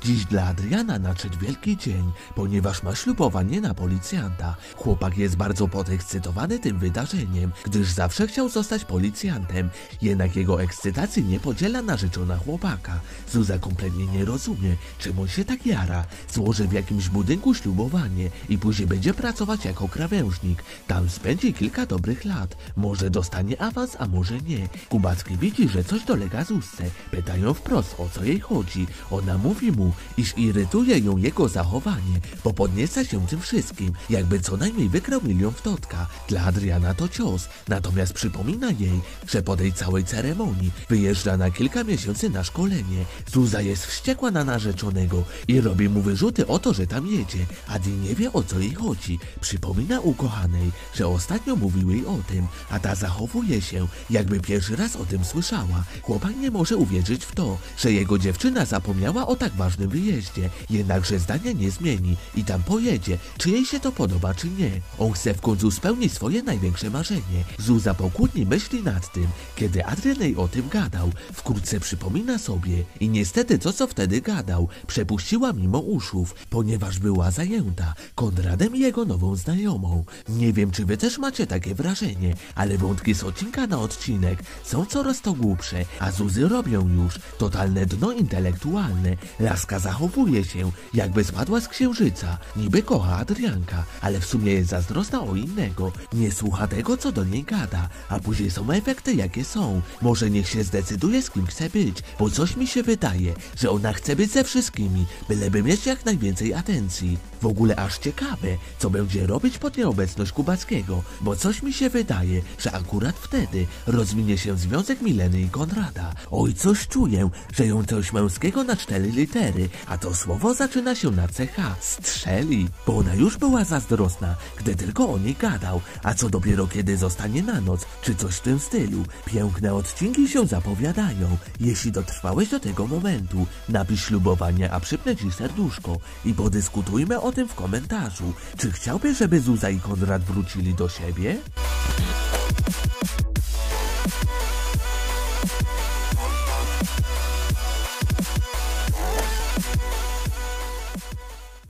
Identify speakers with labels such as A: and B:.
A: Dziś dla Adriana nadszedł wielki dzień, ponieważ ma ślubowanie na policjanta. Chłopak jest bardzo podekscytowany tym wydarzeniem, gdyż zawsze chciał zostać policjantem, jednak jego ekscytacji nie podziela narzeczona chłopaka. Zuza kompletnie nie rozumie, czemu on się tak jara. Złoży w jakimś budynku ślubowanie i później będzie pracować jako krawężnik. Tam spędzi kilka dobrych lat. Może dostanie awans, a może nie. Kubacki widzi, że coś dolega Zuzce. Pytają wprost, o co jej chodzi. Ona mówi mu, iż irytuje ją jego zachowanie, bo podnieca się tym wszystkim, jakby co najmniej wygrał milion w totka. Dla Adriana to cios, natomiast przypomina jej, że po tej całej ceremonii wyjeżdża na kilka miesięcy na szkolenie. Zuza jest wściekła na narzeczonego i robi mu wyrzuty o to, że tam jedzie. Adi nie wie, o co jej chodzi. Przypomina ukochanej, że ostatnio mówił jej o tym, a ta zachowuje się, jakby pierwszy raz o tym słyszała. Chłopak nie może uwierzyć w to, że jego dziewczyna zapomniała o tak ważnym wyjeździe, jednakże zdania nie zmieni i tam pojedzie, czy jej się to podoba, czy nie. On chce w końcu spełnić swoje największe marzenie. Zuza po kłótni myśli nad tym, kiedy Adrian jej o tym gadał. Wkrótce przypomina sobie i niestety to, co wtedy gadał, przepuściła mimo uszów, ponieważ była zajęta Konradem i jego nową znajomą. Nie wiem, czy wy też macie takie wrażenie, ale wątki z odcinka na odcinek są coraz to głupsze, a Zuzy robią już totalne dno intelektualne. Laska zachowuje się, jakby spadła z księżyca. Niby kocha Adrianka, ale w sumie jest zazdrosna o innego. Nie słucha tego, co do niej gada, a później są efekty, jakie są. Może niech się zdecyduje, z kim chce być, bo coś mi się wydaje, że ona chce być ze wszystkimi, byleby mieć jak najwięcej atencji. W ogóle aż ciekawe, co będzie robić pod nieobecność Kubackiego, bo coś mi się wydaje, że akurat wtedy rozwinie się związek Mileny i Konrada. Oj, coś czuję, że ją coś męskiego na 4 litery, a to słowo zaczyna się na CH. Strzeli, bo ona już była zazdrosna, gdy tylko o niej gadał, a co dopiero kiedy zostanie na noc, czy coś w tym stylu. Piękne odcinki się zapowiadają. Jeśli dotrwałeś do tego momentu, napisz ślubowanie, a przypnę ci serduszko i podyskutujmy o tym w komentarzu. Czy chciałbyś, żeby Zuza i Konrad wrócili do siebie?